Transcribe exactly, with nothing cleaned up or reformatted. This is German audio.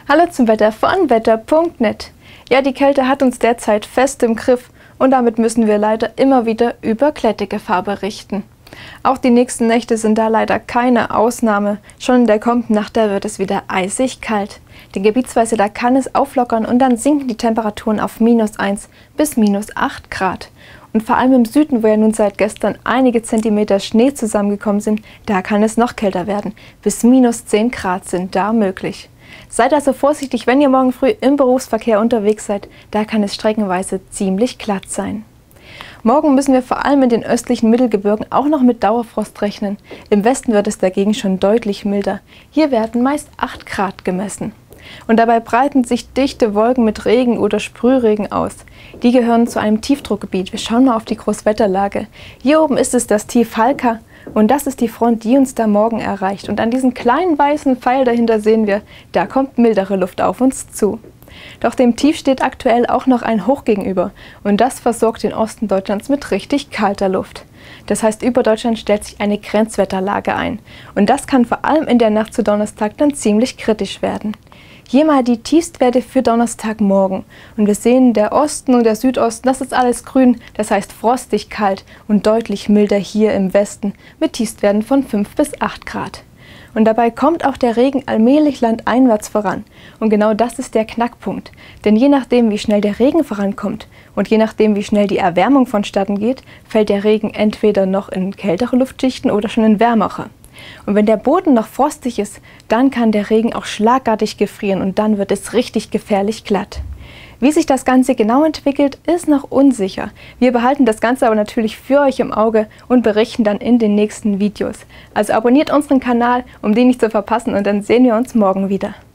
Hallo zum Wetter von wetter punkt net. Ja, die Kälte hat uns derzeit fest im Griff und damit müssen wir leider immer wieder über Glättegefahr berichten. Auch die nächsten Nächte sind da leider keine Ausnahme. Schon in der kommenden Nacht, da wird es wieder eisig kalt. Denn gebietsweise da kann es auflockern und dann sinken die Temperaturen auf minus eins bis minus acht Grad. Und vor allem im Süden, wo ja nun seit gestern einige Zentimeter Schnee zusammengekommen sind, da kann es noch kälter werden. Bis minus zehn Grad sind da möglich. Seid also vorsichtig, wenn ihr morgen früh im Berufsverkehr unterwegs seid, da kann es streckenweise ziemlich glatt sein. Morgen müssen wir vor allem in den östlichen Mittelgebirgen auch noch mit Dauerfrost rechnen. Im Westen wird es dagegen schon deutlich milder. Hier werden meist acht Grad gemessen. Und dabei breiten sich dichte Wolken mit Regen oder Sprühregen aus. Die gehören zu einem Tiefdruckgebiet. Wir schauen mal auf die Großwetterlage. Hier oben ist es das Tief Halka und das ist die Front, die uns da morgen erreicht. Und an diesem kleinen weißen Pfeil dahinter sehen wir, da kommt mildere Luft auf uns zu. Doch dem Tief steht aktuell auch noch ein Hoch gegenüber und das versorgt den Osten Deutschlands mit richtig kalter Luft. Das heißt, über Deutschland stellt sich eine Grenzwetterlage ein und das kann vor allem in der Nacht zu Donnerstag dann ziemlich kritisch werden. Hier mal die Tiefstwerte für Donnerstagmorgen und wir sehen, der Osten und der Südosten, das ist alles grün, das heißt frostig kalt und deutlich milder hier im Westen mit Tiefstwerten von fünf bis acht Grad. Und dabei kommt auch der Regen allmählich landeinwärts voran. Und genau das ist der Knackpunkt. Denn je nachdem, wie schnell der Regen vorankommt und je nachdem, wie schnell die Erwärmung vonstatten geht, fällt der Regen entweder noch in kältere Luftschichten oder schon in wärmere. Und wenn der Boden noch frostig ist, dann kann der Regen auch schlagartig gefrieren und dann wird es richtig gefährlich glatt. Wie sich das Ganze genau entwickelt, ist noch unsicher. Wir behalten das Ganze aber natürlich für euch im Auge und berichten dann in den nächsten Videos. Also abonniert unseren Kanal, um den nicht zu verpassen und dann sehen wir uns morgen wieder.